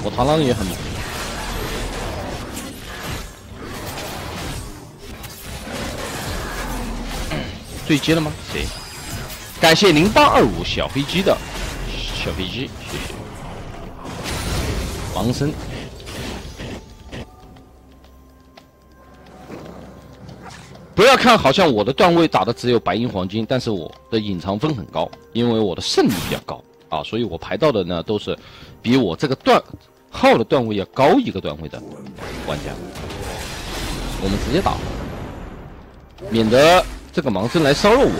我螳螂也很猛。对接了吗？谁？感谢0825小飞机的小飞机，谢谢。盲僧。不要看好像我的段位打的只有白银黄金，但是我的隐藏分很高，因为我的胜率比较高啊，所以我排到的呢都是比我这个号的段位要高一个段位的玩家。我们直接打，免得这个盲僧来骚扰我。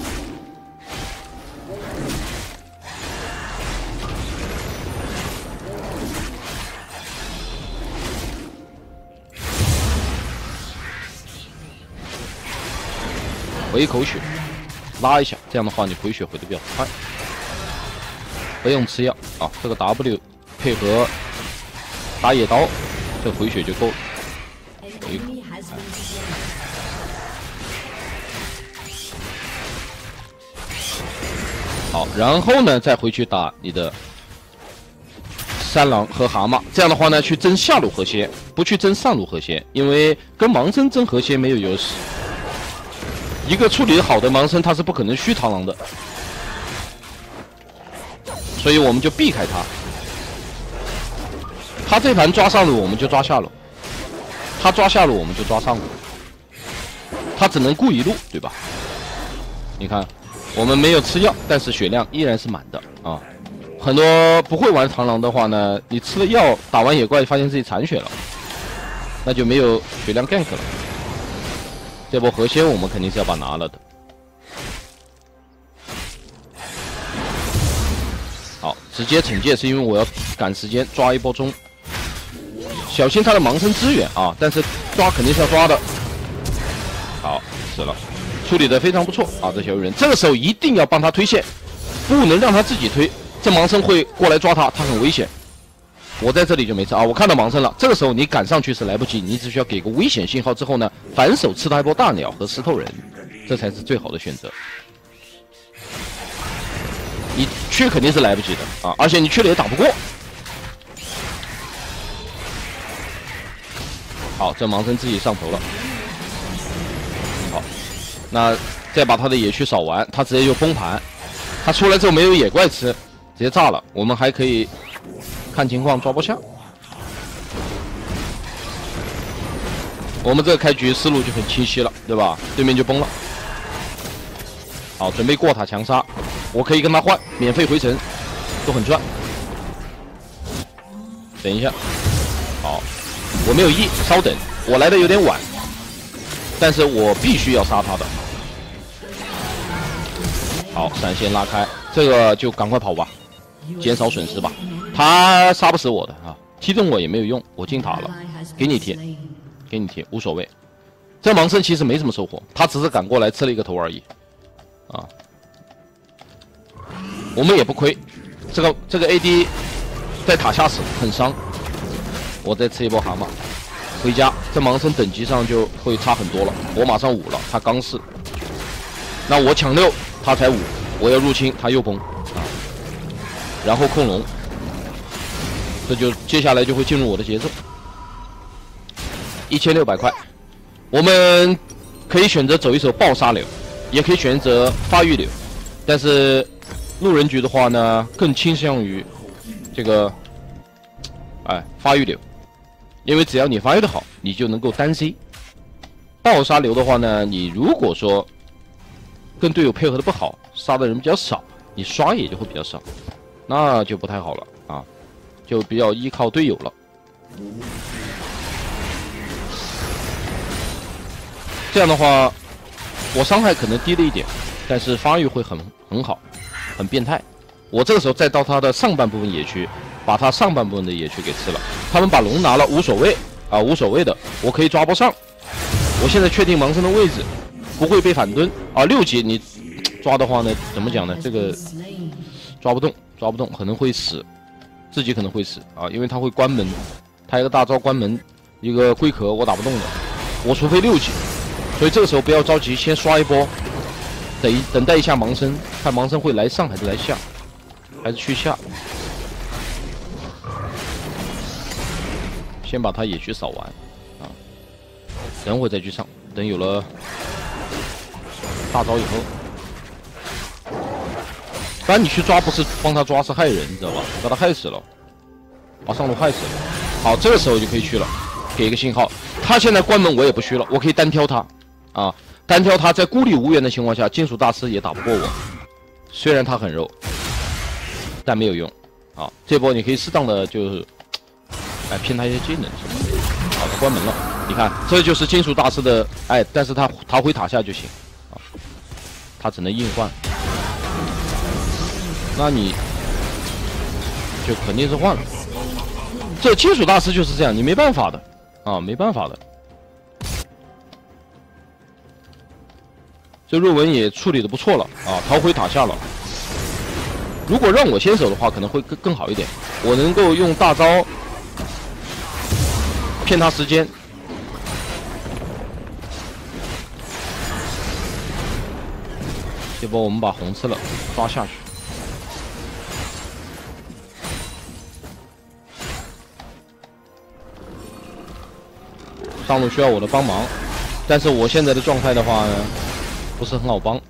回一口血，拉一下，这样的话你回血回的比较快，不用吃药啊。这个 W 配合打野刀，这回血就够了。回一口，好，然后呢再回去打你的三郎和蛤蟆，这样的话呢去争下路河蟹，不去争上路河蟹，因为跟盲僧争河蟹没有优势。一个处理好的盲僧，他是不可能虚螳螂的，所以我们就避开他。他这盘抓上路，我们就抓下路；他抓下路，我们就抓上路。他只能顾一路，对吧？你看，我们没有吃药，但是血量依然是满的啊。很多不会玩螳螂的话呢，你吃了药，打完野怪发现自己残血了，那就没有血量 gank 了。这波河蟹我们肯定是要把拿了的。好，直接惩戒是因为我要赶时间抓一波中，小心他的盲僧支援啊！但是抓肯定是要抓的。好，死了，处理的非常不错啊！这小鱼人这个时候一定要帮他推线，不能让他自己推，这盲僧会过来抓他，他很危险。我在这里就没事啊，我看到盲僧了。这个时候你赶上去是来不及，你只需要给个危险信号之后呢，反手吃他一波大鸟和石头人，这才是最好的选择。你去肯定是来不及的啊，而且你去了也打不过。好，这盲僧自己上头了。好，那再把他的野区扫完，他直接就崩盘。他出来之后没有野怪吃，直接炸了。我们还可以看情况抓波下。我们这个开局思路就很清晰了，对吧？对面就崩了。好，准备过塔强杀，我可以跟他换，免费回城，都很赚。等一下，好，我没有 E， 稍等，我来的有点晚，但是我必须要杀他的。好，闪现拉开，这个就赶快跑吧，减少损失吧。他杀不死我的啊，踢中我也没有用，我进塔了，给你贴，给你贴，无所谓。这盲僧其实没什么收获，他只是赶过来吃了一个头而已，啊，我们也不亏。这个 AD 在塔下死很伤，我再吃一波蛤蟆，回家。这盲僧等级上就会差很多了，我马上5了，他刚4，那我抢6，他才5，我要入侵，他又崩啊，然后控龙。这就接下来就会进入我的节奏。1600块，我们可以选择走一手爆杀流，也可以选择发育流，但是路人局的话呢，更倾向于这个，发育流，因为只要你发育的好，你就能够单 C。爆杀流的话呢，你如果说跟队友配合的不好，杀的人比较少，你刷也就会比较少，那就不太好了啊。就比较依靠队友了，这样的话，我伤害可能低了一点，但是发育会很好，很变态。我这个时候再到他的上半部分野区，把他上半部分的野区给吃了。他们把龙拿了无所谓啊，无所谓的，我可以抓不上。我现在确定盲僧的位置，不会被反蹲啊。6级你抓的话呢，怎么讲呢？这个抓不动，可能会死。自己可能会死啊，因为他会关门，他一个大招关门，一个龟壳我打不动的，我除非6级，所以这个时候不要着急，先刷一波，等待一下盲僧，看盲僧会来上还是来下，还是去下。 先把他野区扫完啊，等会再去上。等有了大招以后，不然你去抓不是帮他抓，是害人，你知道吧？把他害死了，把上路害死了。好，这个时候就可以去了，给一个信号。他现在关门，我也不虚了，我可以单挑他啊，单挑他，在孤立无援的情况下，金属大师也打不过我。虽然他很肉，但没有用。啊，这波你可以适当的就是，骗他一些技能什么的。好，他关门了，你看，这就是金属大师的，但是他回塔下就行，啊，他只能硬换。那你就肯定是换了。这金属大师就是这样，你没办法的啊，没办法的。这瑞文也处理的不错了啊，逃回塔下了。如果让我先手的话，可能会更好一点。我能够用大招骗他时间。这波我们把红吃了，抓下去。上路需要我的帮忙，但是我现在的状态的话呢，不是很好帮。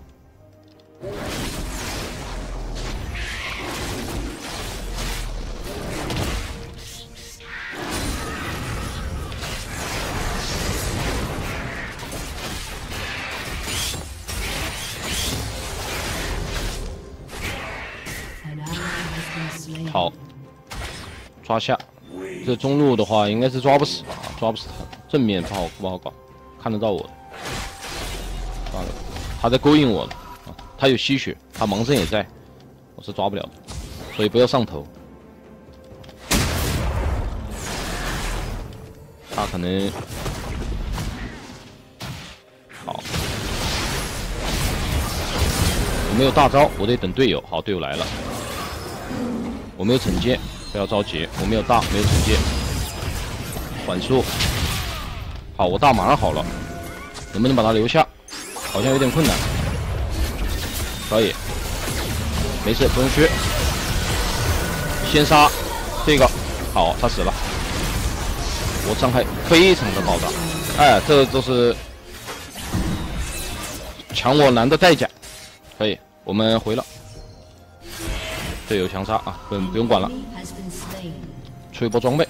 好，抓下。这中路的话，应该是抓不死啊，抓不死他。正面不好搞，看得到我。算了，他在勾引我了啊！他有吸血，他盲僧也在，我是抓不了的，所以不要上头。他可能好，我没有大招，我得等队友。好，队友来了，我没有惩戒。不要着急，我没有大，没有惩戒，缓速。好，我大马上好了，能不能把他留下？好像有点困难。可以，没事，不用削。先杀这个，好，他死了。我伤害非常的爆炸，这都是抢我蓝的代价。可以，我们回了。队友强杀啊，不用管了。出一波装备，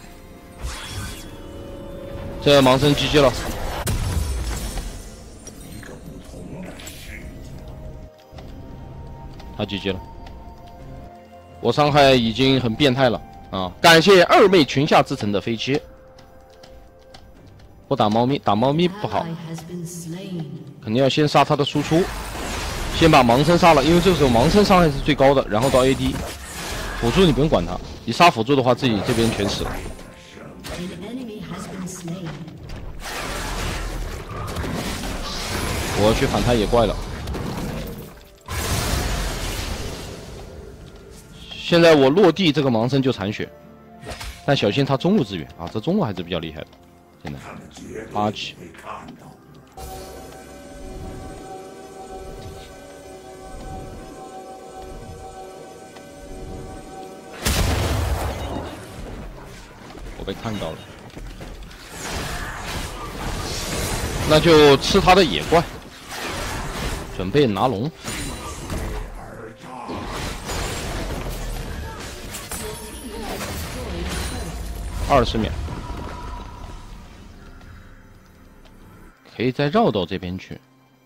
这盲僧 GG 了。他 GG 了，我伤害已经很变态了啊！感谢二妹群下之城的飞机。不打猫咪，打猫咪不好，肯定要先杀他的输出，先把盲僧杀了，因为这个时候盲僧伤害是最高的，然后到 AD。辅助你不用管他，你杀辅助的话，自己这边全死了。我要去反他野怪了。现在我落地，这个盲僧就残血，但小心他中路支援啊，这中路还是比较厉害的。现在8级。我被看到了，那就吃他的野怪，准备拿龙。20秒，可以再绕到这边去，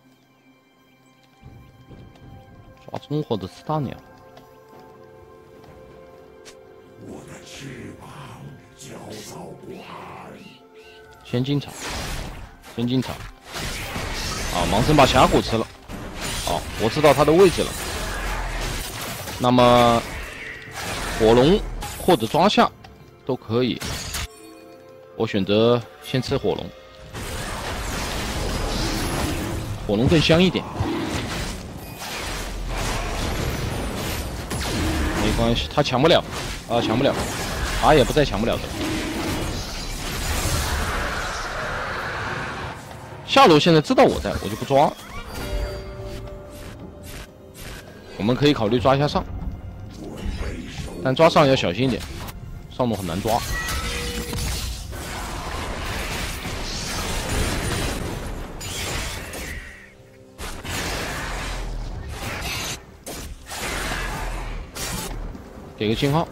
抓中火的斯大鸟。先进场，先进场。啊，盲僧把峡谷吃了。好，我知道他的位置了。那么火龙或者抓下都可以。我选择先吃火龙，火龙更香一点。没关系，他抢不了，抢不了，他也不再抢不了的。下路现在知道我在，我就不抓。我们可以考虑抓一下上，但抓上要小心一点，上路很难抓。 给个信号。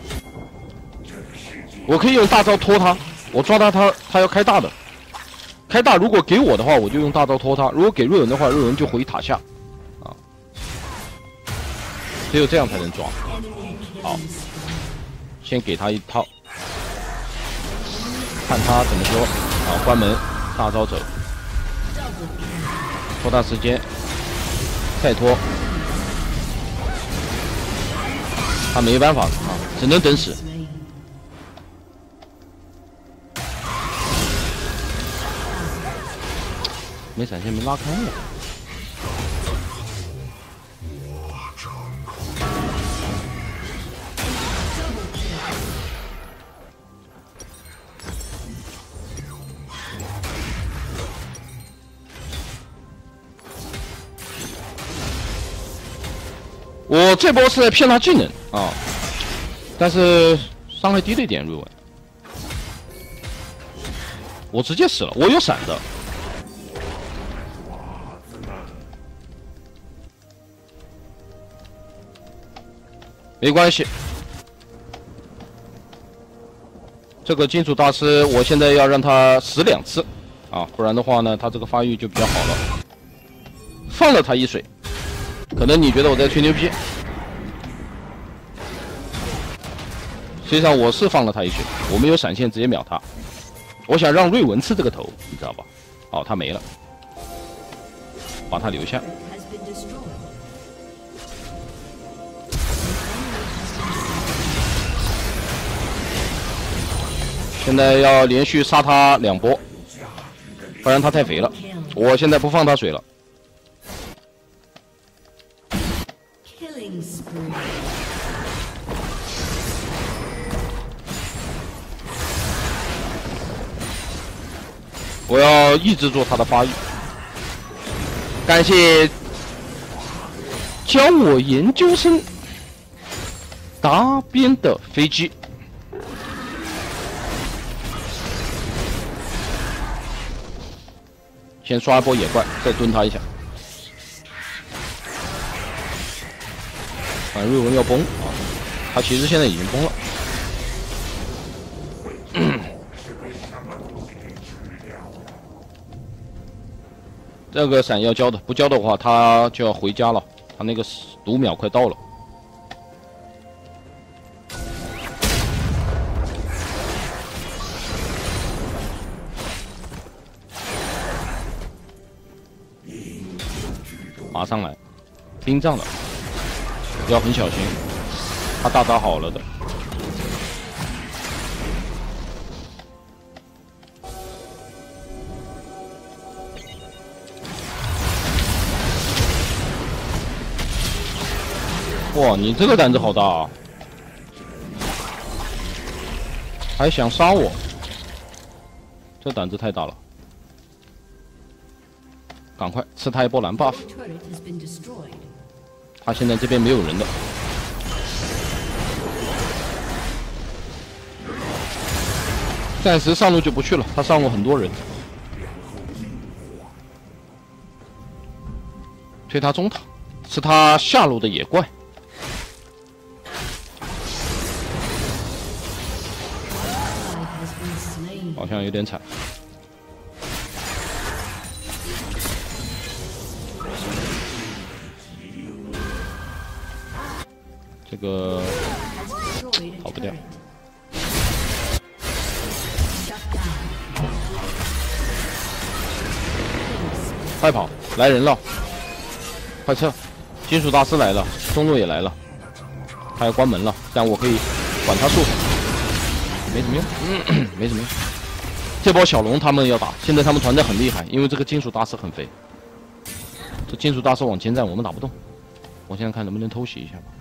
我可以用大招拖他，我抓他要开大的，开大如果给我的话，我就用大招拖他；如果给瑞文的话，瑞文就回塔下，啊，只有这样才能抓。好，先给他一套，看他怎么说。好，关门，大招走，拖大时间，再拖，他没办法啊，只能等死。没闪现，没拉开了。我这波是在骗他技能啊，但是伤害低了一点，瑞文。我直接死了，我有闪的。没关系，这个金属大师，我现在要让他死2次，啊，不然的话呢，他这个发育就比较好了。放了他一水，可能你觉得我在吹牛逼，实际上我是放了他一水，我没有闪现直接秒他。我想让瑞文吃这个头，你知道吧？哦，他没了，把他留下。现在要连续杀他2波，不然他太肥了。我现在不放他水了。我要抑制住他的发育。感谢教我研究生答辩的飞机。先刷一波野怪，再蹲他一下。反正瑞文要崩啊，他其实现在已经崩了。这个闪要交的，不交的话他就要回家了，他那个读秒快到了。马上来，冰杖了，要很小心，他大招好了的。哇，你这个胆子好大啊！还想杀我，这胆子太大了。赶快吃他一波蓝 buff， 他现在这边没有人的，暂时上路就不去了，他上路很多人，推他中塔，吃他下路的野怪，好像有点惨。这个跑不掉，快跑！来人了，快撤！金属大师来了，中路也来了，他要关门了，但我可以管他术，没什么用，没什么用。这波小龙他们要打，现在他们团战很厉害，因为这个金属大师很肥。这金属大师往前站，我们打不动。我现在看能不能偷袭一下吧。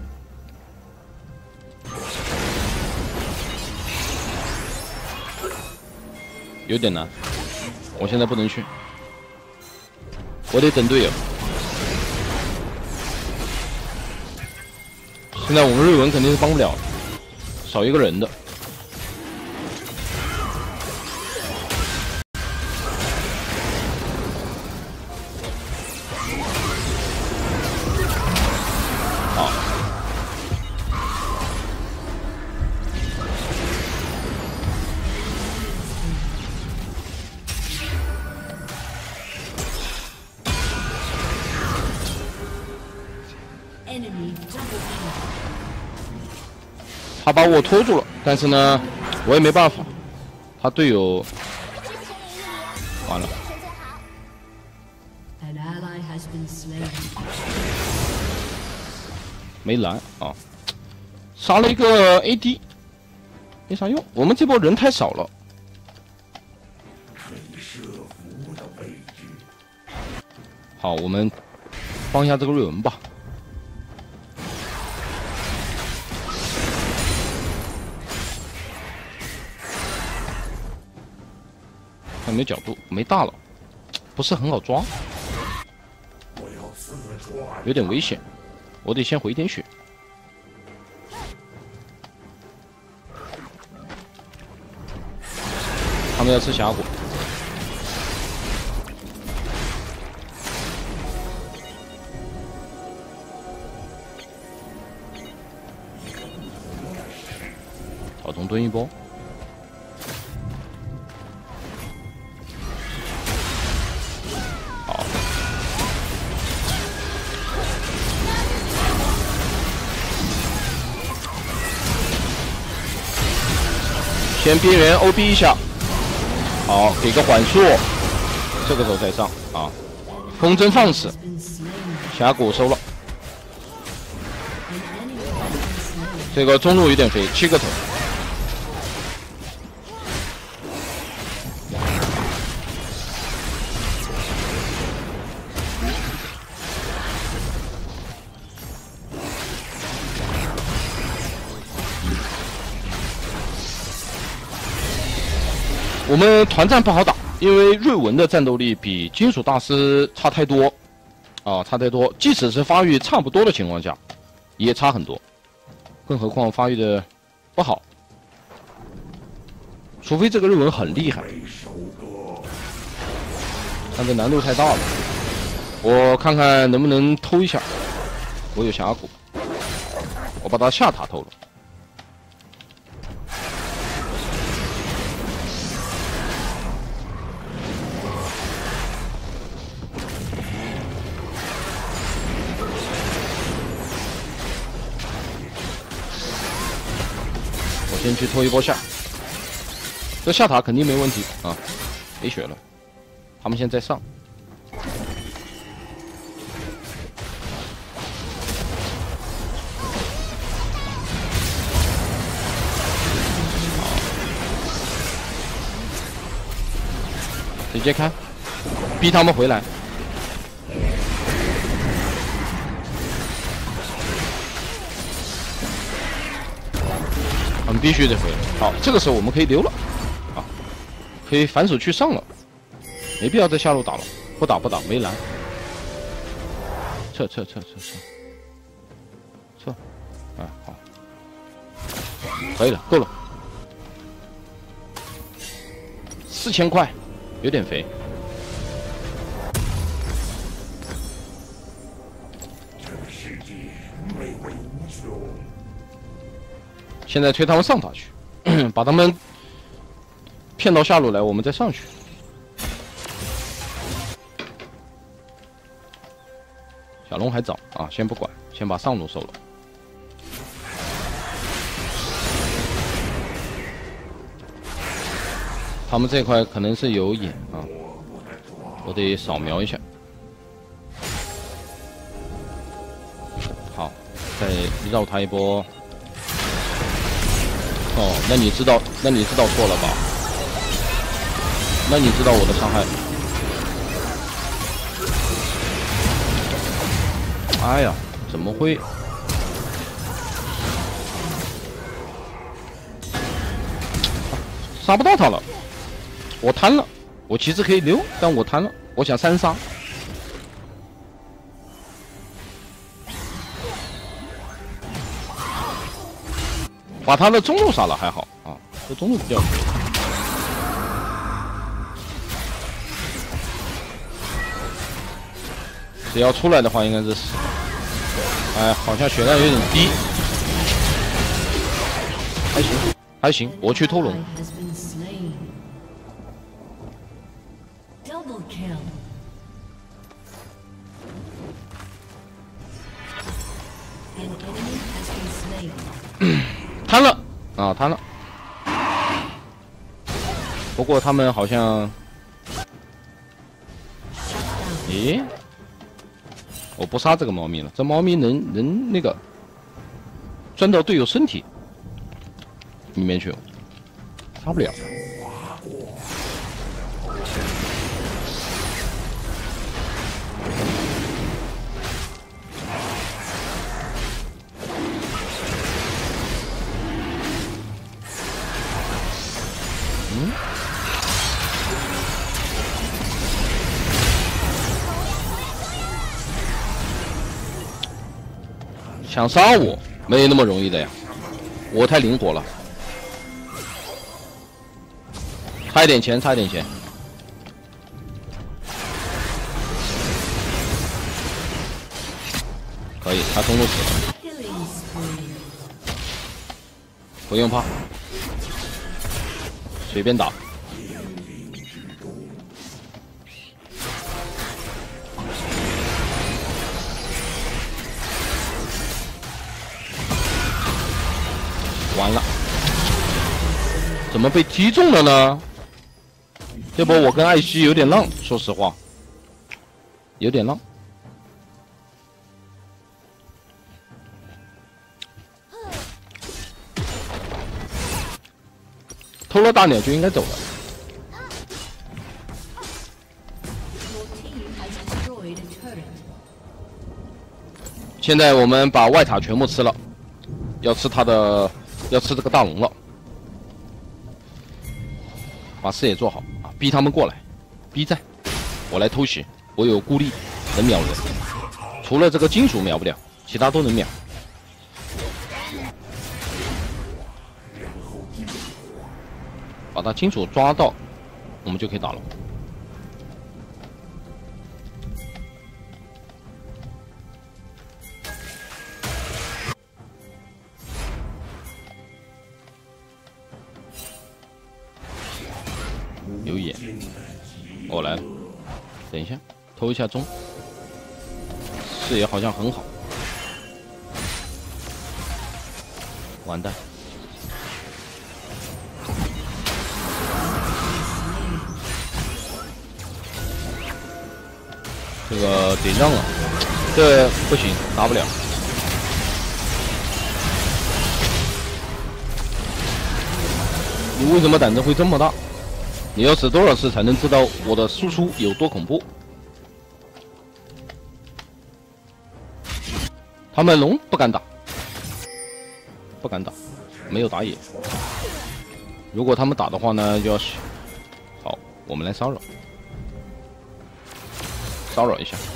有点难，我现在不能去，我得等队友。现在我们瑞文肯定是帮不了，少一个人的。好， 他把我拖住了，但是呢，我也没办法，他队友完了。没蓝啊，杀了一个 AD， 没啥用。我们这波人太少了。好，我们帮一下这个瑞文吧。还没角度，没大佬，不是很好抓，有点危险。我得先回点血。他们要吃峡谷。草丛蹲一波。好。先边缘 OB 一下，好，给个缓速，这个时候再上啊，风筝放死，峡谷收了，这个中路有点肥，7个头，我们团战不好打，因为瑞文的战斗力比金属大师差太多，啊，差太多。即使是发育差不多的情况下，也差很多。更何况发育的不好，除非这个瑞文很厉害，但这难度太大了。我看看能不能偷一下，我有峡谷，我把他下塔偷了。先去拖一波下，这下塔肯定没问题啊，没血了，他们现在上，直接开，逼他们回来。我们必须得回来。好，这个时候我们可以溜了，啊，可以反手去上了，没必要在下路打了，不打，没蓝，撤，啊，好，可以了，够了，4000块，有点肥。现在推他们上塔去，把他们骗到下路来，我们再上去。小龙还早啊，先不管，先把上路收了。他们这块可能是有眼啊，我得扫描一下。好，再绕他一波。哦，那你知道错了吧？那你知道我的伤害？哎呀，怎么会？杀不到他了，我贪了，我其实可以溜，但我贪了，我想3杀。把他的中路杀了还好啊，这中路比较肥。只要出来的话，应该是死。哎，好像血量有点低，还行，我去偷龙。 贪了啊，贪了。不过他们好像，咦，我不杀这个猫咪了，这猫咪能那个钻到队友身体里面去，杀不了。想杀我没那么容易的呀，我太灵活了。差一点钱，差一点钱。可以，他中路死了，不用怕，随便打。完了，怎么被击中了呢？这波我跟艾希有点浪，说实话，有点浪。偷了大鸟就应该走了。现在我们把外塔全部吃了，要吃这个大龙了。把视野做好啊，逼他们过来，逼在，我来偷袭，我有孤立，能秒人，除了这个金属秒不了，其他都能秒。把他金属抓到，我们就可以打了。有眼，我来了，等一下，偷一下中，视野好像很好，完蛋。这个得让啊，这不行，打不了。你为什么胆子会这么大？你要死多少次才能知道我的输出有多恐怖？他们龙不敢打，不敢打，没有打野。如果他们打的话呢，就要好，我们来骚扰。骚扰一下，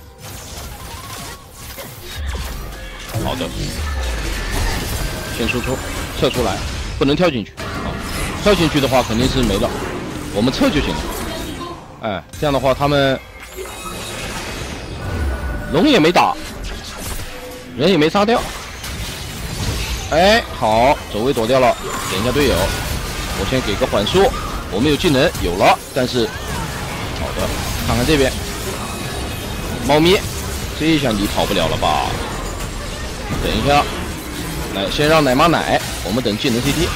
好的，先输出，撤出来，不能跳进去啊！跳进去的话肯定是没了，我们撤就行了。哎，这样的话他们龙也没打，人也没杀掉。哎，好，走位躲掉了，点一下队友，我先给个缓速，我们有技能有了，但是好的，看看这边。猫咪，这一下你跑不了了吧？等一下，来，先让奶妈奶，我们等技能 CD，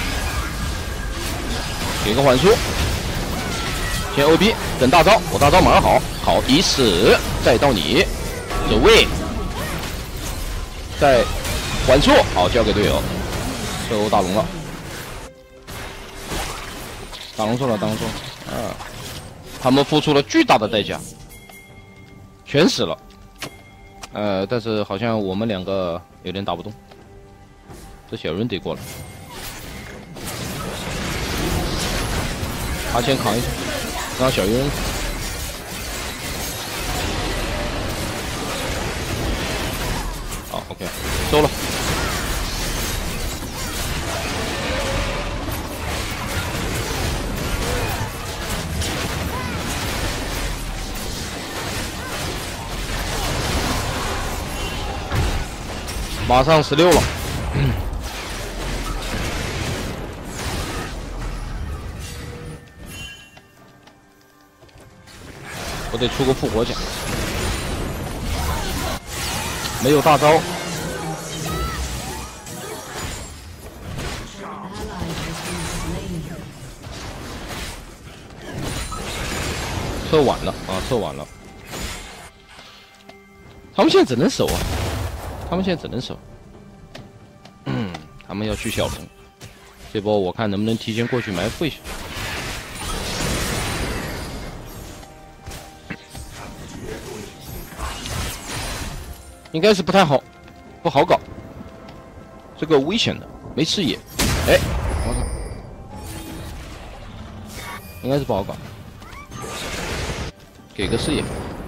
给个缓速，先 OB， 等大招，我大招马上好，好一死，再到你，走位，再缓速，好交给队友，收大龙了，大龙错了，大龙错了，啊，他们付出了巨大的代价。全死了，但是好像我们两个有点打不动，这小人得过来，他先扛一下，让小人，好 ，OK， 收了。马上16了，我得出个复活甲，没有大招， 撤晚了啊，撤晚了。他们现在只能守啊，他们现在只能守。他们要去小龙，这波我看能不能提前过去埋伏一下。应该是不太好，不好搞。这个危险的，没视野。哎，我操，应该是不好搞。给个视野，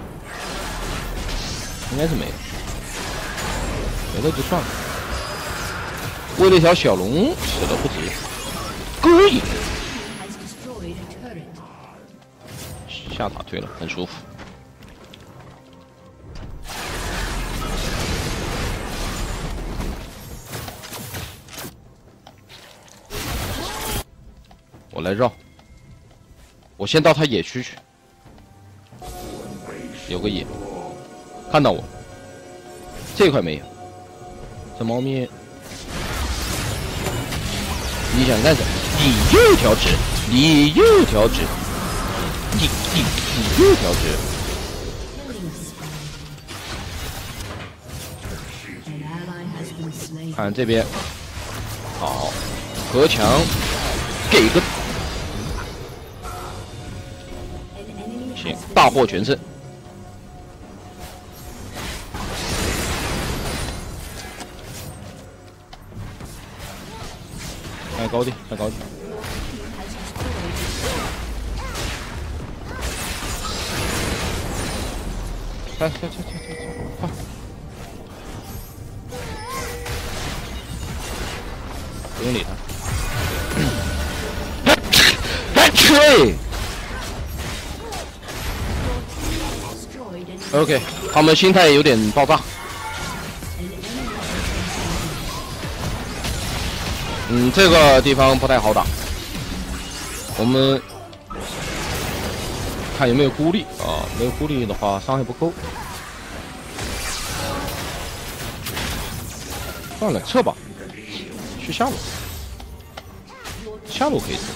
应该是没了，没了就算了。为了一条小龙，死了不值，勾引。下塔推了，很舒服。我来绕，我先到他野区去。有个野，看到我，这块没有。这猫咪，你想干什么？你又调直，你又调直，你又调直。看这边，好，隔墙，给个，行，大获全胜。开高地，开高地。快！不用理他。吹。OK， 他们心态有点爆炸。这个地方不太好打，我们看有没有孤立啊？没有孤立的话，伤害不够。算了，撤吧，去下路，下路可以撤。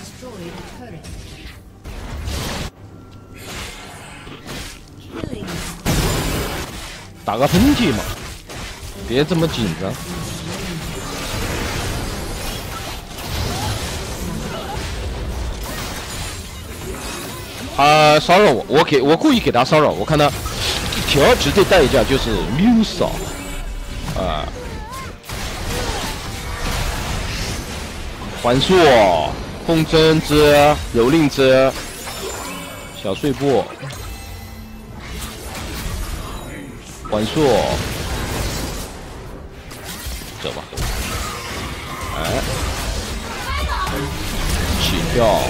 打个喷嚏嘛，别这么紧张。他骚扰我，我故意给他骚扰，我看他一条直接代价就是溜扫啊，环速、风筝之、蹂躏之、小碎步、环速，走吧，哎，起跳。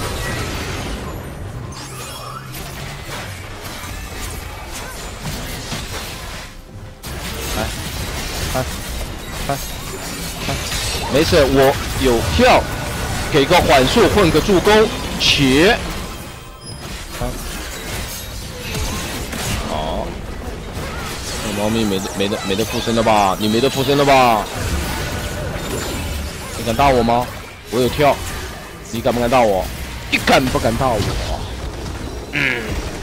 没事，我有跳，给个缓速混个助攻，且，好，这猫咪没得附身了吧？你没得附身了吧？你敢打我吗？我有跳，你敢不敢打我？你敢不敢打我？